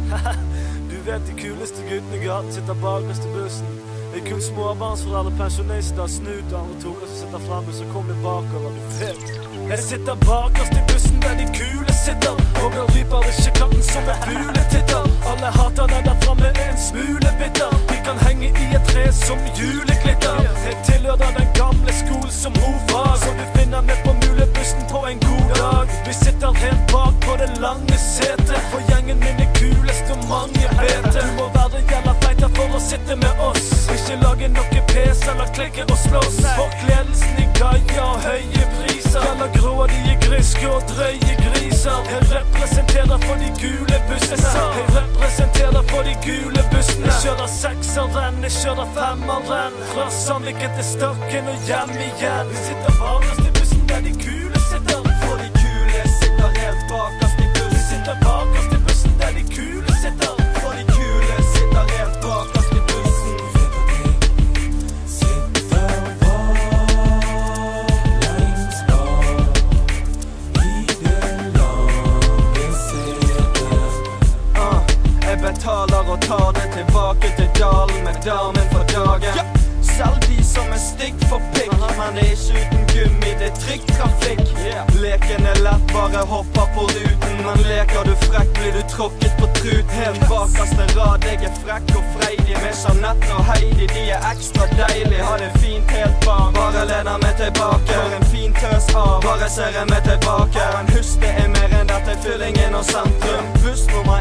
Du vet de kuleste guttene i gaten sitter bakerst i bussen. Det er kun småbarnsforeldre, pensjonister, snuter og andre toker som sitter fremme, så kom det bakover, du vet. Jeg sitter bakerst i bussen der de kule sitter, og jeg ryper ikke katten som en fugletitter. Alle hater den der fremme er en smule bitter. Vi kan henge i et tre som juleglitter. Jeg tilhører den gamle skolen som hovfag, så du finner meg på mulebussen på en god dag. Vi sitter helt bak på det lange setet, for gjengen min er kulest og mange vet det. Du må være jævla feiter for å sitte med oss, ikke lage noe pes eller klikke og slåss. Forkledelsen i gaia og høye priser, eller grådige griske og drøye griser. Jeg representerer for de gule bussene, jeg representerer for de gule bussene. Jeg kjører sekserrenn, jeg kjører femmerrenn, fra Sandviken til Stokken og hjem igjen. Vi sitter bakerst i bussen der de kule sitter, for de kule sitter helt bakerst i bussen. Vi sitter bakerst i bussen der de kule sitter, for de kule sitter helt bakerst i bussen. Jeg betaler og tar det tilbake til dalen med damen for dagen. Selv de som er stygg for pikk, men det er ikke uten gummi, det er trygg trafikk. Leken er lett, bare hopper på ruten, men leker du frekk blir du tråkket på trut. Helt bakerste rad, jeg er frekk og freidig, med Jeanette og Heidi, de er ekstra deilig. Har det fint helt bak, bare lener meg tilbake, for en fin tøs av, bare ser jeg meg tilbake. Men husk det er mer enn dette, fyllingen og sentrum. Buss nummer